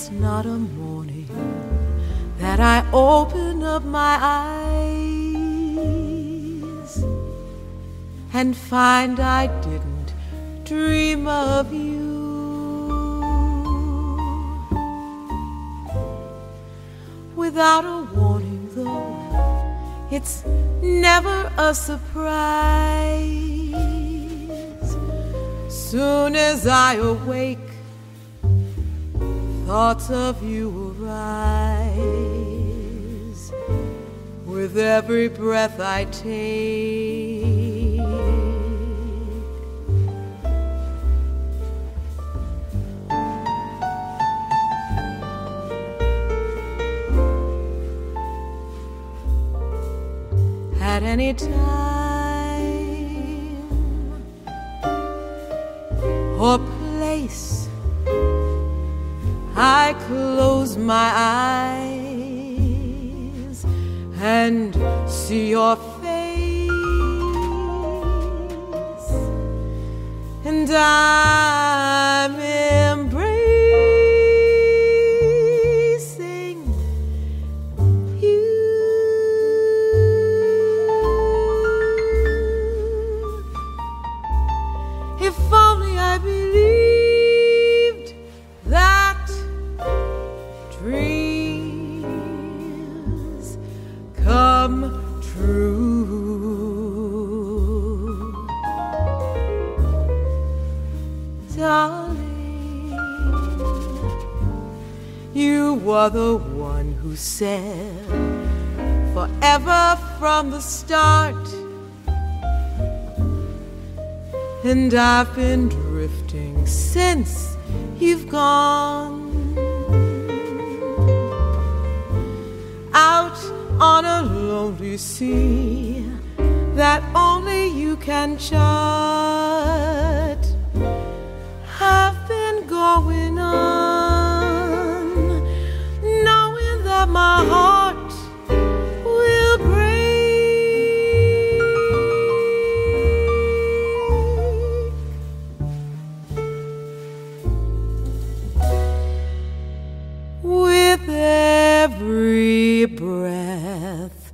There's not a morning that I open up my eyes and find I didn't dream of you. Without a warning, though, it's never a surprise. Soon as I awake, thoughts of you arise. With every breath I take, at any time or place, I close my eyes and see your face, and I'm embracing you. If only I believed that dreams come true, darling. You were the one who said forever from the start, and I've been drifting since you've gone. Out on a lonely sea that only you can chart, I've been going on, knowing that my heart will break with every breath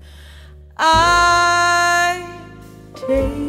I take.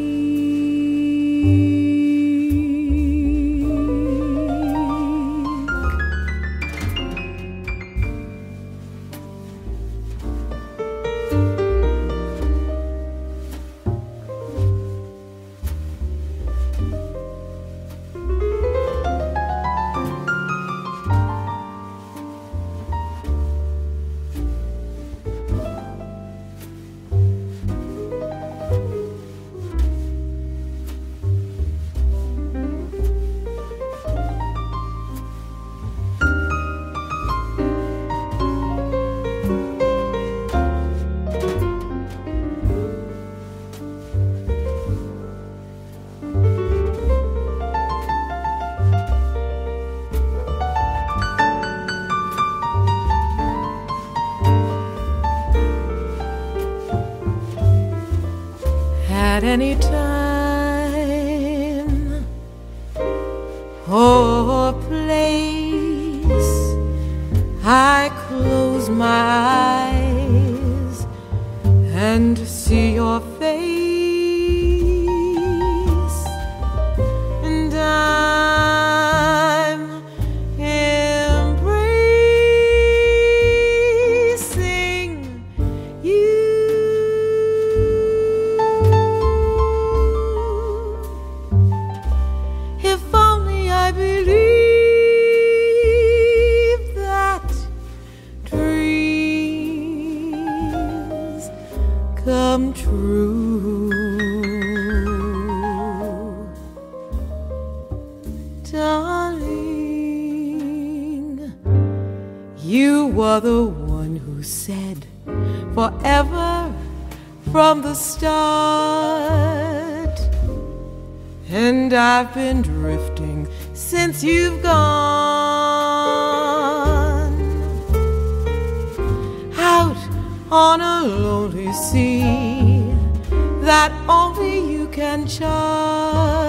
At any time or place, I close my eyes and see your face, and I'm embracing you. Come true, darling. You were the one who said forever from the start, and I've been drifting since you've gone. Out on a lonely sea that only you can chart,